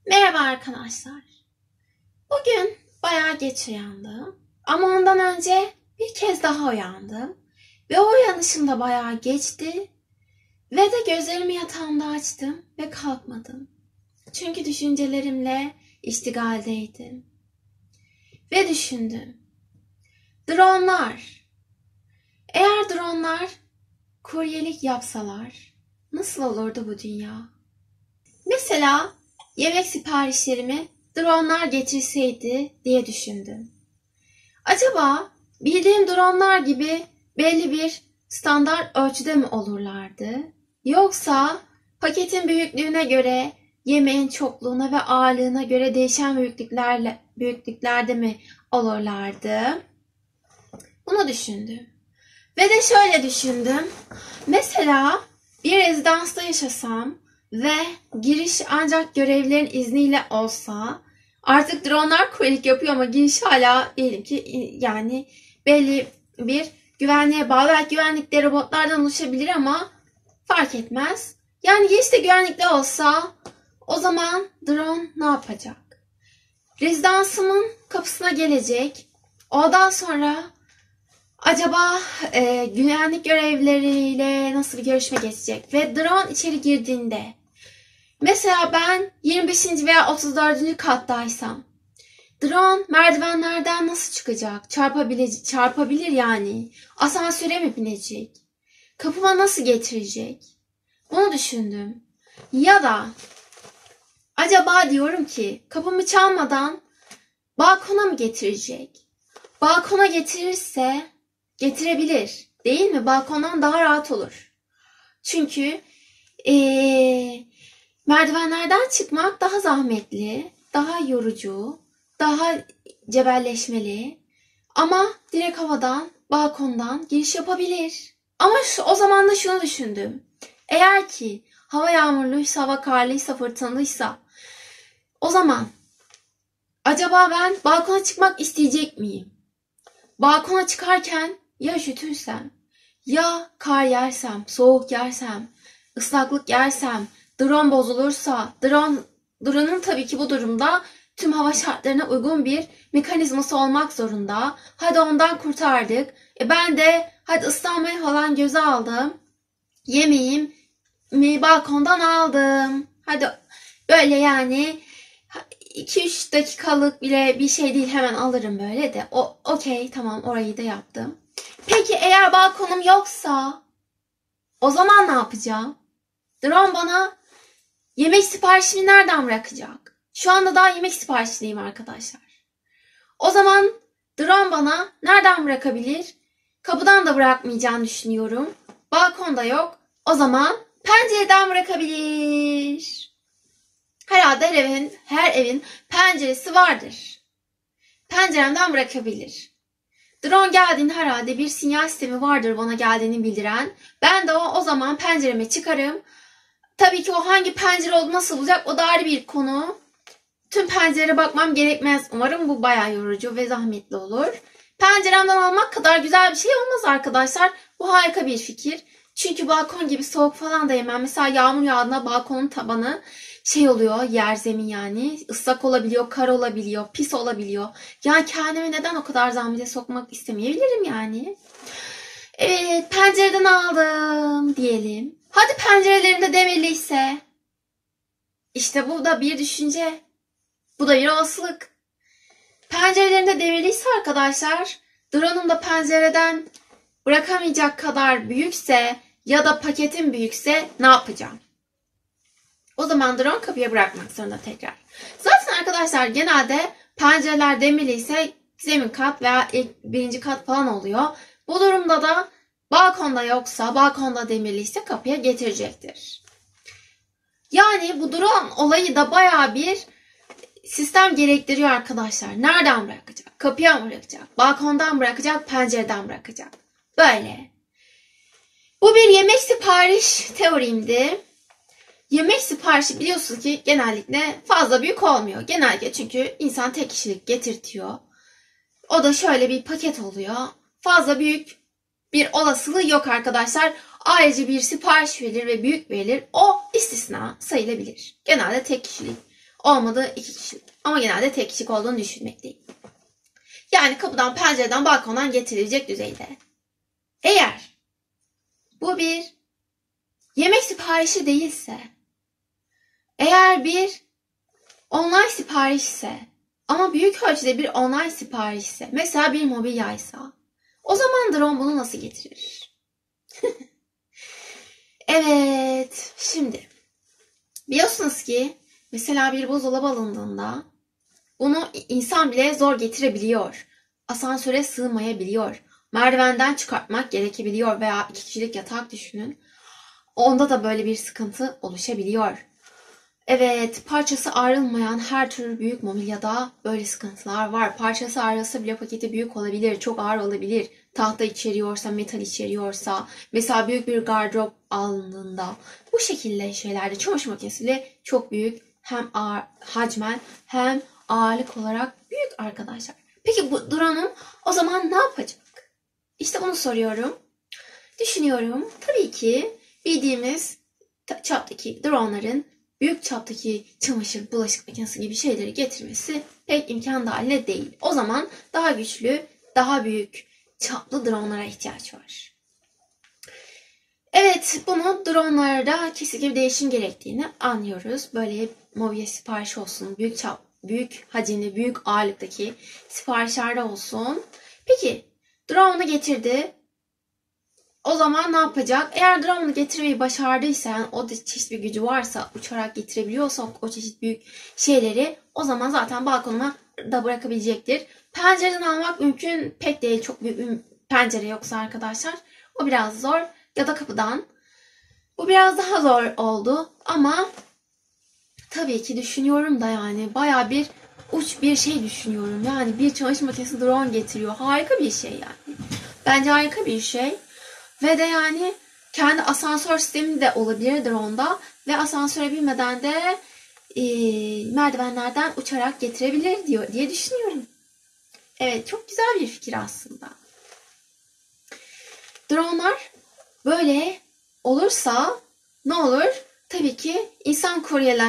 Merhaba arkadaşlar. Bugün bayağı geç uyandım. Ama ondan önce bir kez daha uyandım. Ve o uyanışım da bayağı geçti. Ve de gözlerimi yatağımda açtım ve kalkmadım. Çünkü düşüncelerimle iştigaldeydim. Ve düşündüm. Dronlar. Eğer dronlar kuryelik yapsalar nasıl olurdu bu dünya? Mesela yemek siparişlerimi dronlar getirseydi diye düşündüm. Acaba bildiğim dronlar gibi belli bir standart ölçüde mi olurlardı? Yoksa paketin büyüklüğüne göre, yemeğin çokluğuna ve ağırlığına göre değişen büyüklüklerde mi olurlardı? Bunu düşündüm. Ve de şöyle düşündüm. Mesela bir rezidansta yaşasam ve giriş ancak görevlilerin izniyle olsa, artık dronlar kuryelik yapıyor ama giriş hala diyelim ki yani belli bir güvenliğe bağlı. Belki güvenlik de robotlardan oluşabilir ama fark etmez. Yani giriş de güvenlikli olsa o zaman drone ne yapacak? Rezidansımın kapısına gelecek. Ondan sonra acaba güvenlik görevlileriyle nasıl bir görüşme geçecek? Ve drone içeri girdiğinde mesela ben 25. veya 34. kattaysam drone merdivenlerden nasıl çıkacak? Çarpabilir yani. Asansöre mi binecek? Kapıma nasıl getirecek? Bunu düşündüm. Ya da acaba diyorum ki kapımı çalmadan balkona mı getirecek? Balkona getirebilir. Değil mi? Balkondan daha rahat olur. Çünkü merdivenlerden çıkmak daha zahmetli, daha yorucu, daha cebelleşmeli. Ama direkt havadan, balkondan giriş yapabilir. Ama o zaman da şunu düşündüm. Eğer ki hava yağmurluysa, hava karlıysa, fırtınalıysa o zaman acaba ben balkona çıkmak isteyecek miyim? Balkona çıkarken ya üşütürsem, ya kar yersem, soğuk yersem, ıslaklık yersem, drone bozulursa, drone'un tabii ki bu durumda tüm hava şartlarına uygun bir mekanizması olmak zorunda. Hadi ondan kurtardık. Ben de hadi ıslanmayı falan göze aldım. Yemeğimi balkondan aldım. Hadi böyle yani 2-3 dakikalık bile bir şey değil, hemen alırım böyle de. Okey, tamam, orayı da yaptım. Peki eğer balkonum yoksa o zaman ne yapacağım? Drone bana yemek siparişimi nereden bırakacak? Şu anda daha yemek siparişliyim arkadaşlar. O zaman drone bana nereden bırakabilir? Kapıdan da bırakmayacağını düşünüyorum. Balkonda yok. O zaman pencereden bırakabilir. Herhalde her evin penceresi vardır. Penceremden bırakabilir. Drone geldiğinde herhalde bir sinyal sistemi vardır bana geldiğini bildiren. Ben de o zaman pencereme çıkarım. Tabii ki o hangi pencere olduğunu nasıl bulacak o da ayrı bir konu. Tüm pencereye bakmam gerekmez. Umarım bu bayağı yorucu ve zahmetli olur. Penceremden almak kadar güzel bir şey olmaz arkadaşlar. Bu harika bir fikir. Çünkü balkon gibi soğuk falan da yemem. Mesela yağmur yağdığında balkonun tabanı oluyor, yer zemin yani. Islak olabiliyor, kar olabiliyor, pis olabiliyor. Yani kendimi neden o kadar zahmete sokmak istemeyebilirim yani. Evet, pencereden aldım diyelim. Hadi pencerelerimde demirliyse. İşte bu da bir düşünce. Bu da bir olasılık. Pencerelerinde demirliyse arkadaşlar, drone'um da pencereden bırakamayacak kadar büyükse ya da paketim büyükse ne yapacağım? O zaman drone kapıya bırakmak zorunda tekrar. Zaten arkadaşlar genelde pencereler demirliyse zemin kat veya birinci kat falan oluyor. Bu durumda da balkonda yoksa, balkonda demirliyse kapıya getirecektir. Yani bu drone olayı da bayağı bir sistem gerektiriyor arkadaşlar. Nereden bırakacak? Kapıya mı bırakacak? Balkondan bırakacak? Pencereden bırakacak? Böyle. Bu bir yemek sipariş teorimdi. Yemek siparişi biliyorsunuz ki genellikle fazla büyük olmuyor. Genellikle çünkü insan tek kişilik getirtiyor. O da şöyle bir paket oluyor. Fazla büyük bir olasılığı yok arkadaşlar. Ayrıca bir sipariş verilir ve büyük verilir. O istisna sayılabilir. Genelde tek kişilik Olmadı 2 kişilik. Ama genelde tek kişilik olduğunu düşünmekteyim. Yani kapıdan, pencereden, balkondan getirilecek düzeyde. Eğer bu bir yemek siparişi değilse, eğer bir online sipariş ise ama büyük ölçüde bir online sipariş ise, mesela bir mobilyaysa, o zaman drone bunu nasıl getirir? Evet, şimdi biliyorsunuz ki mesela bir buzdolabı alındığında bunu insan bile zor getirebiliyor. Asansöre sığmayabiliyor. Merdivenden çıkartmak gerekebiliyor veya 2 kişilik yatak düşünün. Onda da böyle bir sıkıntı oluşabiliyor. Evet, parçası ayrılmayan her tür büyük mobilyada böyle sıkıntılar var. Parçası ayrılsa bile paketi büyük olabilir, çok ağır olabilir. Tahta içeriyorsa, metal içeriyorsa, mesela büyük bir gardırop alındığında bu şekilde şeylerde çamaşır makinesiyle çok büyük, hem ağır, hacmen hem ağırlık olarak büyük arkadaşlar. Peki bu drone'um o zaman ne yapacak? İşte bunu soruyorum. Düşünüyorum. Tabii ki bildiğimiz çaptaki drone'ların büyük çaptaki çamaşır, bulaşık makinesi gibi şeyleri getirmesi pek imkan dahilinde değil. O zaman daha güçlü, daha büyük çaplı drone'lara ihtiyaç var. Evet, bunu drone'larda kesinlikle bir değişim gerektiğini anlıyoruz. Böyle mobilya siparişi olsun, büyük hacimli, büyük ağırlıktaki siparişlerde olsun. Peki, drone'u getirdi. O zaman ne yapacak? Eğer drone'u getirmeyi başardıysa, yani o çeşit bir gücü varsa, uçarak getirebiliyorsa o çeşit büyük şeyleri, o zaman zaten balkonuna da bırakabilecektir. Pencereden almak mümkün pek değil. Çok büyük bir pencere yoksa arkadaşlar. O biraz zor. Ya da kapıdan. Bu biraz daha zor oldu. Ama tabii ki düşünüyorum da yani bayağı bir uç bir şey düşünüyorum. Yani bir çamaşır makinesi drone getiriyor. Harika bir şey yani. Bence harika bir şey. Ve de yani kendi asansör sistemi de olabilir drone'da. Ve asansöre binmeden de merdivenlerden uçarak getirebilir diye düşünüyorum. Evet, çok güzel bir fikir aslında. Drone'lar böyle olursa ne olur? Tabii ki insan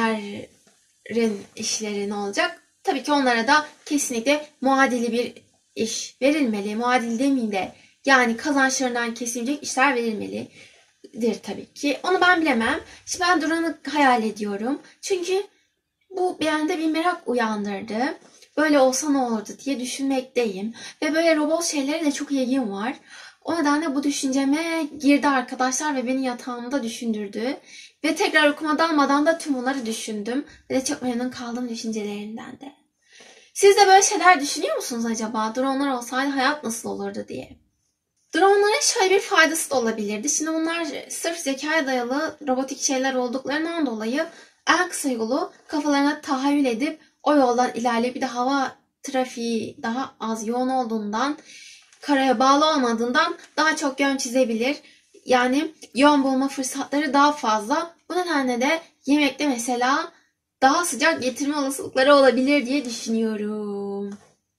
kuryelerin işleri ne olacak? Tabii ki onlara da kesinlikle muadili bir iş verilmeli. Muadil demeyeyim de yani kazançlarından kesilecek işler verilmelidir tabii ki. Onu ben bilemem. Şimdi ben drone'u hayal ediyorum. Çünkü bu bende bir merak uyandırdı. Böyle olsa ne olurdu diye düşünmekteyim. Ve böyle robot şeylere de çok ilgim var. O nedenle bu düşünceme girdi arkadaşlar ve beni yatağımda düşündürdü. Ve tekrar uykuma dalmadan da tüm bunları düşündüm. Ve çok memnun kaldım düşüncelerinden de. Siz de böyle şeyler düşünüyor musunuz acaba? Dronlar olsaydı hayat nasıl olurdu diye. Dronların şöyle bir faydası da olabilirdi. Şimdi bunlar sırf zekaya dayalı robotik şeyler olduklarından dolayı en kısa yolu kafalarına tahayyül edip o yoldan ilerleyip bir de hava trafiği daha az yoğun olduğundan, karaya bağlı olmadığından daha çok yön çizebilir. Yani yön bulma fırsatları daha fazla. Bu nedenle de yemekte mesela daha sıcak getirme olasılıkları olabilir diye düşünüyorum.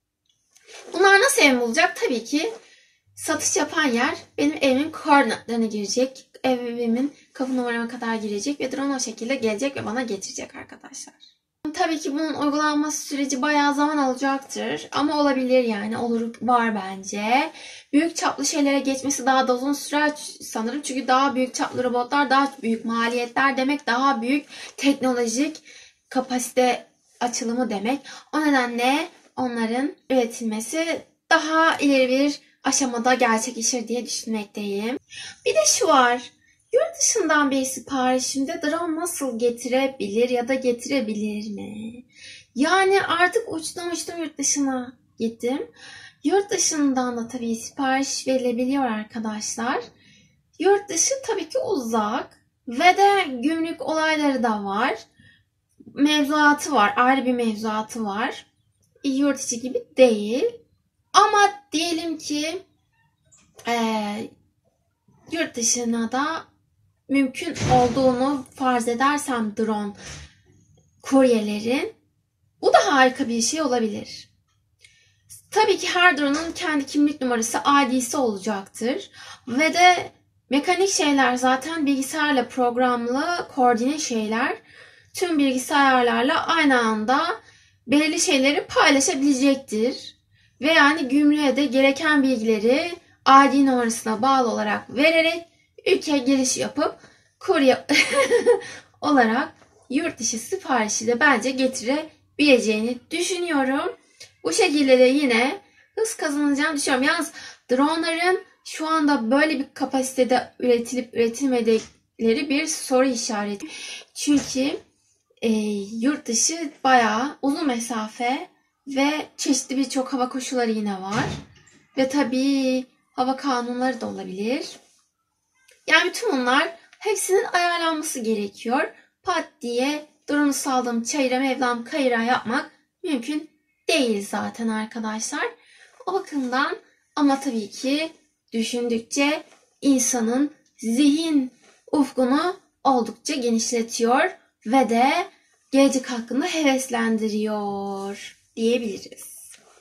Bunlar nasıl ev bulacak? Tabii ki satış yapan yer benim evimin koordinatlarına girecek. Evimin kapı numarama kadar girecek ve drone o şekilde gelecek ve bana getirecek arkadaşlar. Tabii ki bunun uygulanması süreci bayağı zaman alacaktır. Ama olabilir yani. Var bence. Büyük çaplı şeylere geçmesi daha da uzun sürer sanırım. Çünkü daha büyük çaplı robotlar daha büyük maliyetler demek. Daha büyük teknolojik kapasite açılımı demek. O nedenle onların üretilmesi daha ileri bir aşamada gerçekleşir diye düşünmekteyim. Bir de şu var. Yurt dışından bir siparişimde drone nasıl getirebilir ya da getirebilir mi? Yani artık uçtum yurt dışına gittim. Yurt dışından da tabii sipariş verilebiliyor arkadaşlar. Yurt dışı tabii ki uzak ve de gümrük olayları da var. Mevzuatı var, ayrı bir mevzuatı var. Yurt içi gibi değil. Ama diyelim ki yurt dışına da mümkün olduğunu farz edersem drone kuryelerin, bu da harika bir şey olabilir. Tabii ki her drone'un kendi kimlik numarası, ID'si olacaktır. Ve de mekanik şeyler zaten bilgisayarla programlı koordine şeyler. tüm bilgisayarlarla aynı anda belirli şeyleri paylaşabilecektir. Ve yani gümrüğe de gereken bilgileri ID numarasına bağlı olarak vererek ülke giriş yapıp kurye olarak yurt dışı siparişi de bence getirebileceğini düşünüyorum. Bu şekilde de yine hız kazanacağını düşünüyorum. Yalnız dronların şu anda böyle bir kapasitede üretilip üretilmedikleri bir soru işareti. Çünkü yurt dışı bayağı uzun mesafe ve çeşitli birçok hava koşulları yine var. Ve tabii hava kanunları da olabilir. Yani bütün bunlar hepsinin ayarlanması gerekiyor. Pat diye drone'u saldım çayıra mevlam kayıra yapmak mümkün değil zaten arkadaşlar. O bakımdan ama tabii ki düşündükçe insanın zihin ufkunu oldukça genişletiyor ve de gelecek hakkında heveslendiriyor diyebiliriz.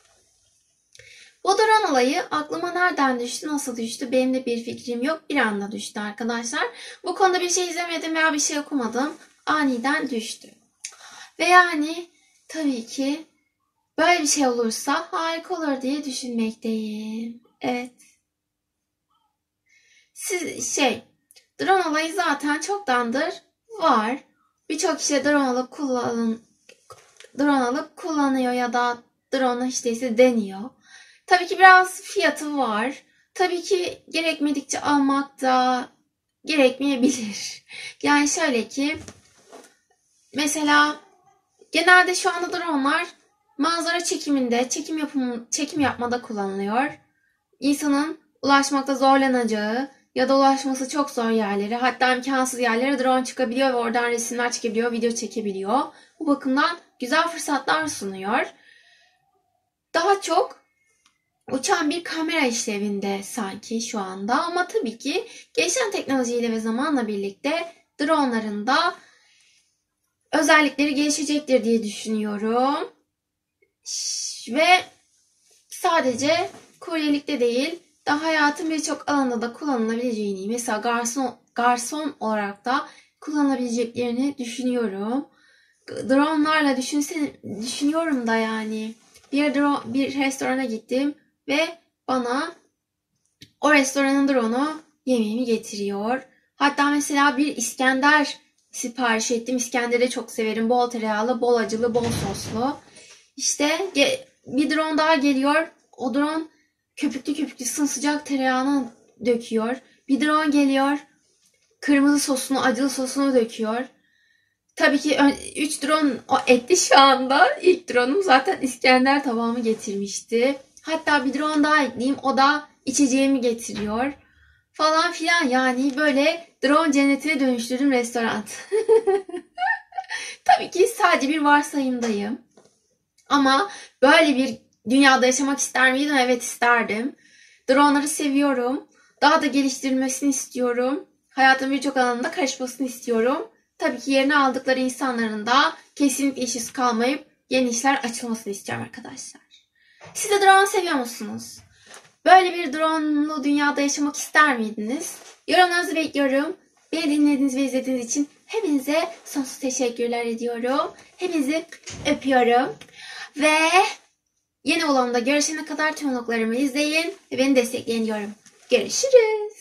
Bu drone olayı aklıma nereden düştü, nasıl düştü benim de bir fikrim yok. Bir anda düştü arkadaşlar. Bu konuda bir şey izlemedim veya bir şey okumadım. Aniden düştü. Ve yani tabii ki böyle bir şey olursa harika olur diye düşünmekteyim. Evet. Drone olayı zaten çoktandır var. Birçok kişi drone alıp kullanıyor ya da drone hiç değilse deniyor. Tabii ki biraz fiyatı var. Tabii ki gerekmedikçe almak da gerekmeyebilir. Yani şöyle ki mesela genelde şu anda dronlar manzara çekiminde, çekim yapmada kullanılıyor. İnsanın ulaşmakta zorlanacağı ya da ulaşması çok zor yerlere, hatta imkansız yerlere drone çıkabiliyor ve oradan resimler çekebiliyor, video çekebiliyor. Bu bakımdan güzel fırsatlar sunuyor. Daha çok uçan bir kamera işlevinde sanki şu anda ama tabii ki gelişen teknolojiyle ve zamanla birlikte dronların da özellikleri gelişecektir diye düşünüyorum. Ve sadece kuryelikte değil, daha hayatın birçok alanda da kullanılabileceğini, mesela garson olarak da kullanabileceklerini düşünüyorum. Drone'larla düşünüyorum da yani. Bir restorana gittim ve bana o restoranın drone'u yemeğimi getiriyor. Hatta mesela bir İskender sipariş ettim. İskender'i de çok severim. Bol tereyağlı, bol acılı, bol soslu. İşte bir drone daha geliyor. O drone köpüklü sımsıcak tereyağını döküyor. Bir drone geliyor. Kırmızı sosunu, acılı sosunu döküyor. Tabii ki 3 drone etti şu anda. İlk drone'um zaten İskender tabağımı getirmişti. Hatta bir drone daha ekleyeyim. O da içeceğimi getiriyor. Falan filan yani böyle drone cennetine dönüştürdüm restoran. Tabii ki sadece bir varsayımdayım. Ama böyle bir dünyada yaşamak ister miydim? Evet isterdim. Drone'ları seviyorum. Daha da geliştirilmesini istiyorum. Hayatın birçok alanında karışmasını istiyorum. Tabii ki yerini aldıkları insanların da kesinlikle işsiz kalmayıp yeni işler açılmasını istiyorum arkadaşlar. Siz de drone seviyor musunuz? Böyle bir drone'lu dünyada yaşamak ister miydiniz? Yorumlarınızı bekliyorum. Beni dinlediğiniz ve izlediğiniz için hepinize sonsuz teşekkürler ediyorum. Hepinizi öpüyorum. Ve yeni olanında görüşene kadar tüm vloglarımı izleyin ve beni destekleyin diyorum. Görüşürüz.